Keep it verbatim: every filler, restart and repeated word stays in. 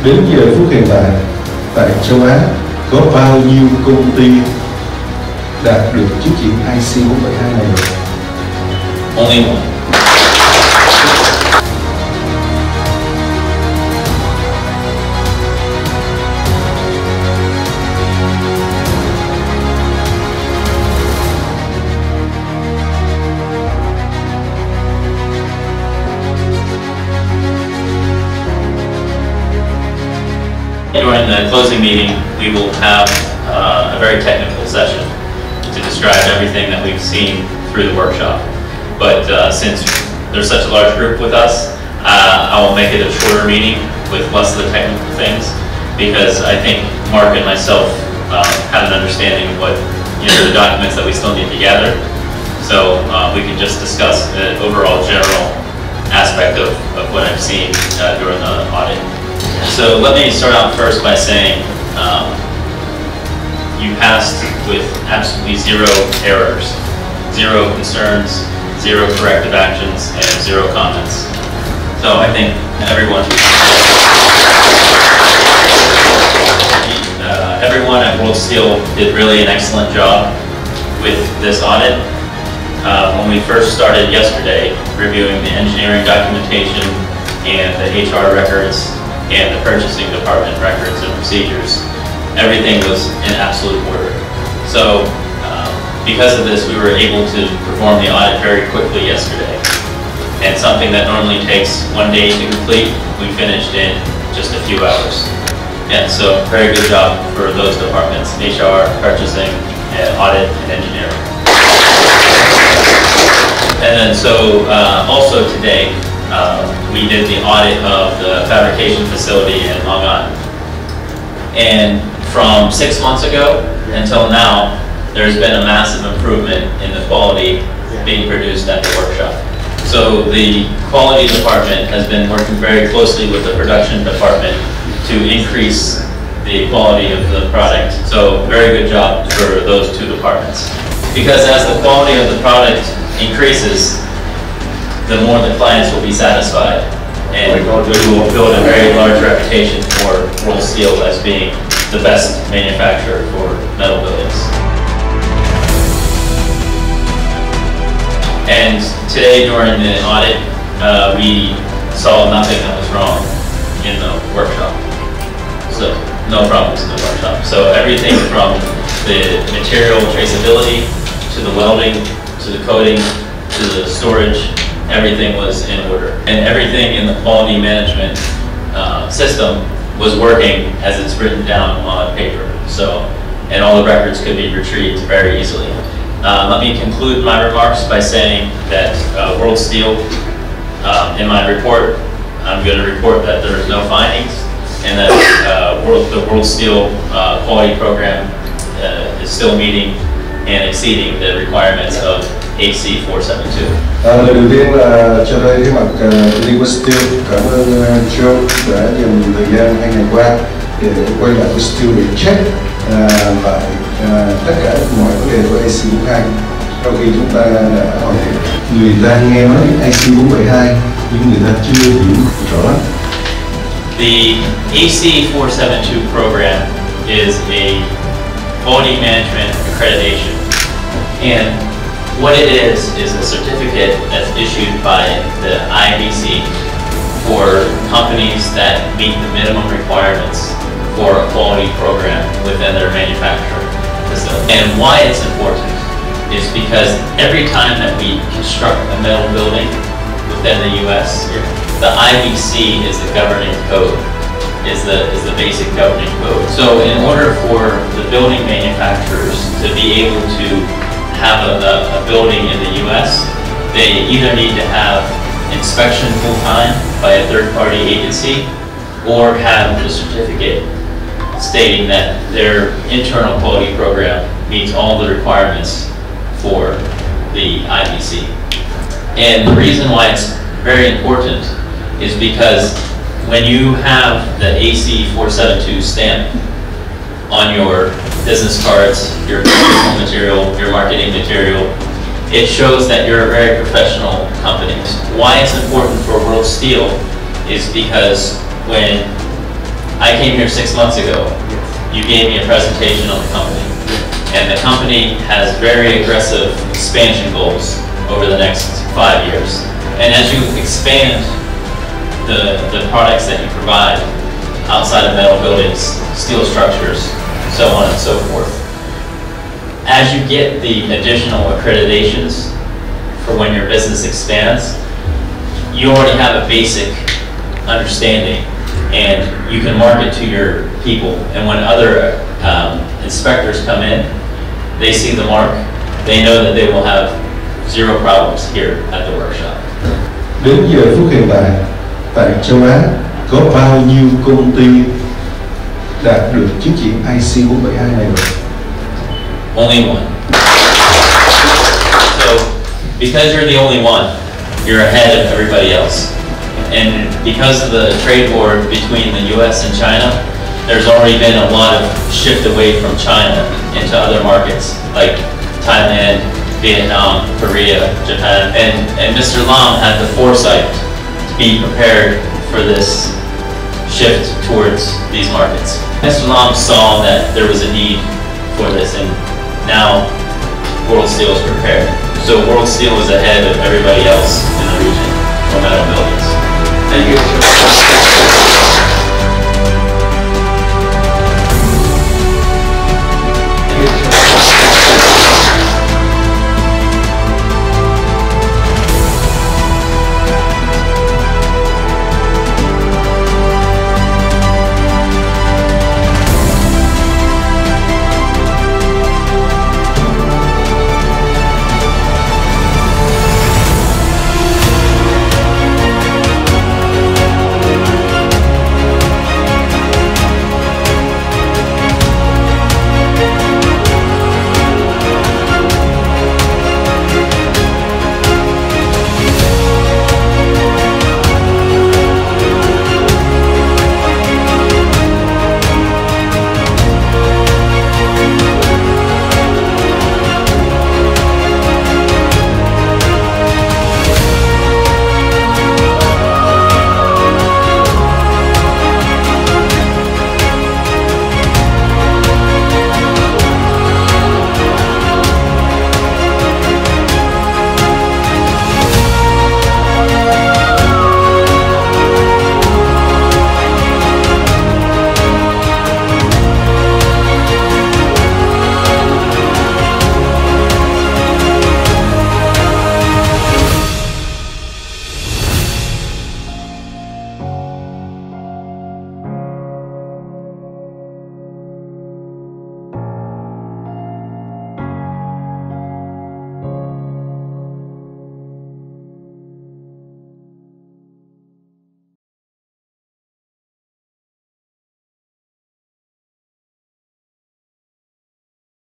Đến giờ phút hiện tại, tại châu Á có bao nhiêu công ty đạt được chứng chỉ I C bốn bảy hai này rồi? Only one. During the closing meeting, we will have uh, a very technical session to describe everything that we've seen through the workshop. But uh, since there's such a large group with us, uh, I will make it a shorter meeting with less of the technical things, because I think Mark and myself um, have an understanding of what, you know, the documents that we still need to gather. So uh, we can just discuss the overall general aspect of, of what I've seen uh, during the audit. So let me start out first by saying um, you passed with absolutely zero errors, zero concerns, zero corrective actions, and zero comments. So I think everyone, uh, everyone at World Steel did really an excellent job with this audit. Uh, when we first started yesterday reviewing the engineering documentation and the H R records and the purchasing department records and procedures, everything was in absolute order. So um, because of this, we were able to perform the audit very quickly yesterday. And something that normally takes one day to complete, we finished in just a few hours. And so very good job for those departments, H R, purchasing, and audit, and engineering. And then so uh, also today, Uh, we did the audit of the fabrication facility in Long Island. And from six months ago until now, there's been a massive improvement in the quality being produced at the workshop. So the quality department has been working very closely with the production department to increase the quality of the product. So very good job for those two departments. Because as the quality of the product increases, the more the clients will be satisfied, and we will build a very large reputation for World Steel as being the best manufacturer for metal buildings. And today during the audit, uh, we saw nothing that was wrong in the workshop. So no problems in the workshop. So everything from the material traceability to the welding to the coating to the storage, everything was in order. And everything in the quality management uh, system was working as it's written down on paper. So, and all the records could be retrieved very easily. Uh, let me conclude my remarks by saying that uh, World Steel, uh, in my report, I'm going to report that there is no findings, and that uh, World, the World Steel uh, quality program uh, is still meeting and exceeding the requirements of A C four seventy-two. À, lời đầu tiên là cho đây thay mặt uh, World Steel cảm ơn uh, Joe đã dành thời gian hai ngày qua để quay lại với Steel để check uh, lại uh, tất cả mọi vấn đề của A C bốn hai. Sau khi chúng ta đã hỏi người ta nghe nói A C bốn bảy hai nhưng người ta chưa hiểu rõ lắm. The A C four seventy-two program is a quality management accreditation, and what it is is a certificate that's issued by the I B C for companies that meet the minimum requirements for a quality program within their manufacturing facility. And why it's important is because every time that we construct a metal building within the U S, the I B C is the governing code, is the, is the basic governing code. So in order for the building manufacturers to be able to have a, a, a building in the U S, they either need to have inspection full-time by a third-party agency or have the certificate stating that their internal quality program meets all the requirements for the I B C. And the reason why it's very important is because when you have the A C four seventy-two stamp on your business cards, your promotional material, your marketing material, it shows that you're a very professional company. Why it's important for World Steel is because when I came here six months ago. You gave me a presentation on the company. And the company has very aggressive expansion goals over the next five years. And as you expand the, the products that you provide outside of metal buildings, steel structures, so on and so forth, as you get the additional accreditations for when your business expands, you already have a basic understanding and you can market to your people. And when other um, inspectors come in, they see the mark, they know that they will have zero problems here at the workshop. Đến giờ phút hiện tại, tại châu Á, có bao nhiêu công ty đạt được chứng chỉ I C bốn bảy hai này rồi? Only one. So, because you're the only one, you're ahead of everybody else. And because of the trade war between the U S and China, there's already been a lot of shift away from China into other markets like Thailand, Vietnam, Korea, Japan. And, and Mister Lam had the foresight to be prepared for this shift towards these markets. Mister Lam saw that there was a need for this, and now World Steel is prepared. So World Steel is ahead of everybody else in the region for metal buildings. Thank you.